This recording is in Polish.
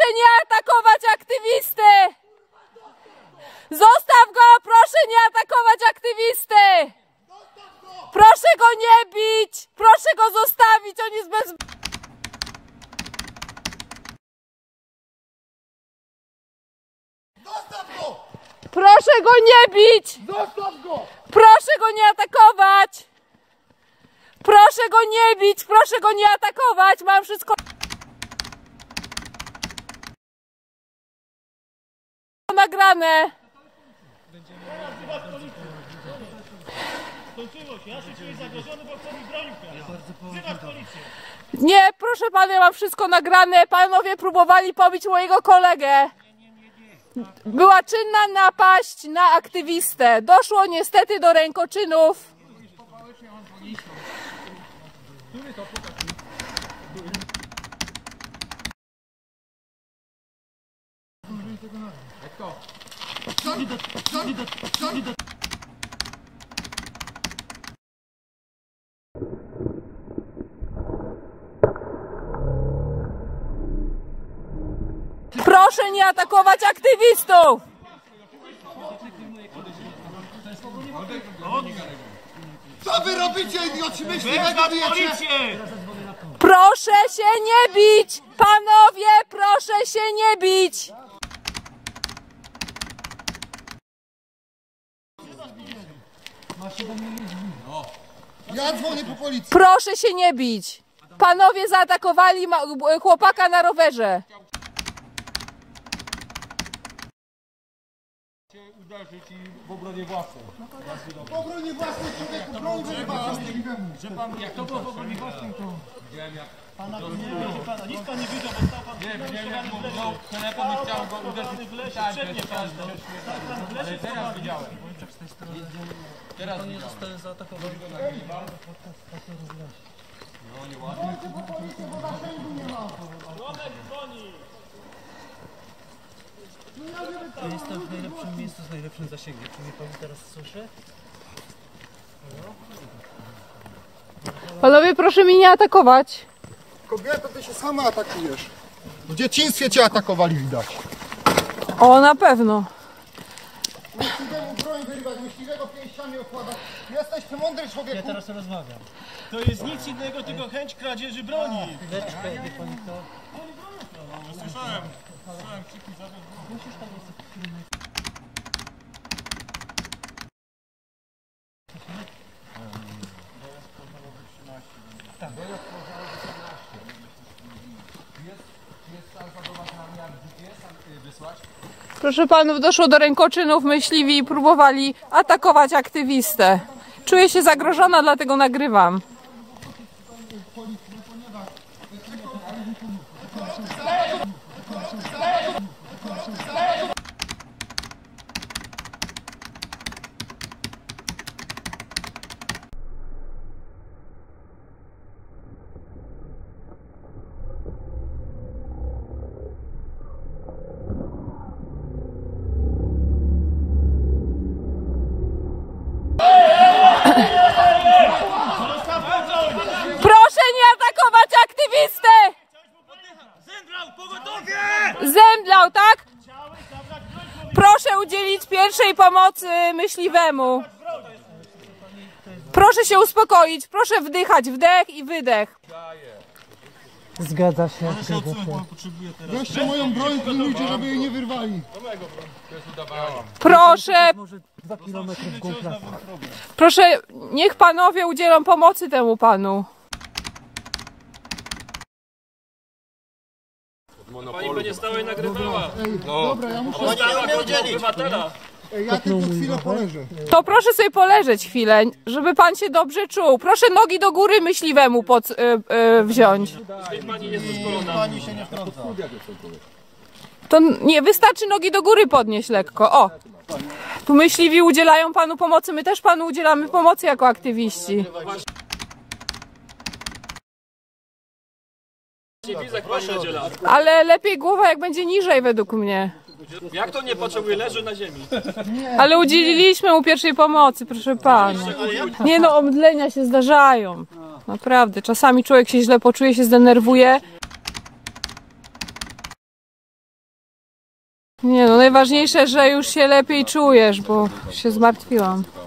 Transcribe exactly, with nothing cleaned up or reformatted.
nie atakować aktywisty! Zostaw go! Proszę nie atakować aktywisty! Proszę go nie bić! Proszę go zostawić! On jest bez... Zostaw go! Proszę go nie bić! Zostaw go! Proszę go nie atakować! Proszę go nie bić! Proszę go nie atakować! Mam wszystko nagrane! Skończyło się, ja się czuję zagrożony, bo chcę mi bronił. Wzywać policję. Nie, proszę pana, ja mam wszystko nagrane. Panowie próbowali pobić mojego kolegę. Była czynna napaść na aktywistę. Doszło niestety do rękoczynów. Proszę nie atakować aktywistów! Co wy robicie, idioci? Myśliwego bijecie? Policję! Proszę się nie bić! Panowie, proszę się nie bić! Ja dzwonię po policję. Proszę się nie bić! Panowie zaatakowali ma- chłopaka na rowerze. Uderzyć i w obronie własnej. W obronie własnej człowieku, broń wyrwała myśliwemu. Że pan, jak to było w obronie własnej, to... Widziałem jak... Pana, nie, nie, pana, nic pan nie widział, bo stał pan... Nie, widziałem jak mu wziął telefon i chciał go uderzyć w lesie, przednie pan stał. Ale teraz widziałem. Teraz nie zostałem zaatakowany. No nie ładnie. Ja jestem w najlepszym miejscu z najlepszym zasięgiem. Czy mnie pani teraz słyszy? Panowie, proszę mi nie atakować. Kobieto, ty się sama atakujesz. W dzieciństwie cię atakowali, widać. O, na pewno. Myśliwemu broń wyrywać, myśliwego pięściami okładać. Jesteś ty mądry Ja człowieku. teraz rozmawiam. To jest nic innego, tylko chęć kradzieży broni. Chwileczkę, wie pani to. Słyszałem. Słyszałem krzyki za Musisz tam jest Proszę panów, doszło do rękoczynów, myśliwi próbowali atakować aktywistę. Czuję się zagrożona, dlatego nagrywam. Proszę nie atakować aktywistę! Zemdlał, pogotowie! Zemdlał, tak? Proszę udzielić pierwszej pomocy myśliwemu. Proszę się uspokoić, proszę wdychać, wdech i wydech. Zgadza się, zgadza się. Weźcie moją broń, pilnujcie, żeby jej nie wyrwali. Proszę, Może dwa kilometry w głąb lasu. proszę, niech panowie udzielą pomocy temu panu. Pani będzie stała i nagrywała. Ej, dobra, ja muszę... Obywatela. Ej, ja tylko chwilę poleżę. To proszę sobie poleżeć chwilę, żeby pan się dobrze czuł. Proszę nogi do góry myśliwemu pod, y, y, wziąć. Pani jest doskonała. Pani się nie wtrąca. To nie, wystarczy nogi do góry podnieść lekko. O! Tu myśliwi udzielają panu pomocy, my też panu udzielamy pomocy jako aktywiści. Wizek pani udziela. Ale lepiej głowa jak będzie niżej według mnie. Jak to nie potrzebuje? Leży na ziemi. Ale udzieliliśmy mu pierwszej pomocy, proszę pana. Nie no, omdlenia się zdarzają. Naprawdę, czasami człowiek się źle poczuje, się zdenerwuje. Nie no, najważniejsze, że już się lepiej czujesz, bo się zmartwiłam.